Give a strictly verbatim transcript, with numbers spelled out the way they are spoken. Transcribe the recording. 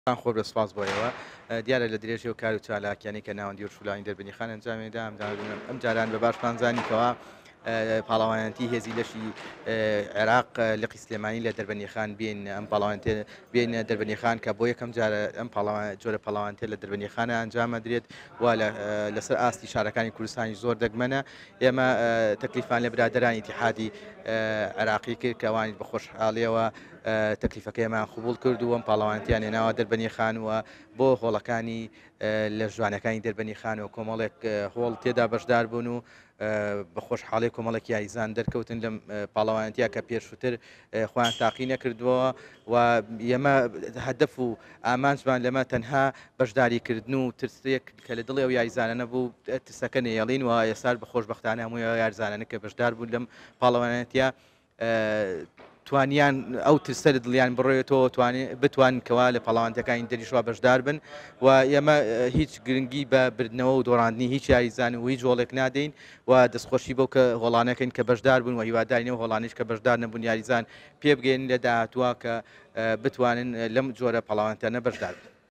خۆ بە سپاس بۆیەوە دیارە لە درێژی و کار و چالاکیانی کە ناوەندی و شولانی دەربنی خان ئەنجامێدا ئەم جاران بە باش پانزانیتەوە پاڵاوانەتی هێزی لەشی عێراق لە قیسلێمانی لە دەربەنیخان بین ئەم پاڵاوانتێ بین دەربەنیخان کە بۆ یەکەم جارە ئەم جۆرە پاڵاوانتێ لە دەربەنیخانە ئەنجامە درێت و لەسەر ئاستی شارەکانی کوردستانی زۆر دەگمەنە ئێمە تەکلیفان لە برادرانی ئیتیحادی عێراقی کرد کەوانی بە خۆشحاڵیەوە تەکلیفەکەیمان قبول کرد و ئەم پاڵاوانتیان هێناوە دەربەنیخانوە بۆ هۆڵەکانی لە ژوانەکانی دەربەنیخانەوە کۆمەڵێک هۆڵ تێدا بەشدار بوون و بە خۆشحاڵی کۆمەڵێک یاریزان دەرکەوتن لەم پاڵاوانتیا کە پێشووتر خۆیان تاقی نەکردووە و ئێمە هەدەف و ئامانجمان لەمە تەنها بەشداریکردن و ترسێک کە لە دڵی ئەو یاریزانە نەبوو ترسەکە نێڵین و ئێستا بە خۆشبەختانە هەموو یاریزانانە کە بەشدار بوون لەم پاڵاوانەتیا توانیان ئەو ترسە لە دڵیان بڕێتەوە بتوان کەوا لە پاڵاوانتەکانی دەریشوا بەشدار بن و ئێمە هیچ گرنگی بە بردنەوە و دۆڕاندنی هیچ یاریزان و هیچ هۆڵێک نادەین و دەستخۆشی بۆ کە هۆڵانەکەین کە بەشدار بوون و هیوادارینەوە هۆڵانیش کە بەشدار نەبوون یاریزان پێ بگەین لە داهاتوە کە بتوانن لەم جۆرە پاڵاوانتانە بەشدار بن.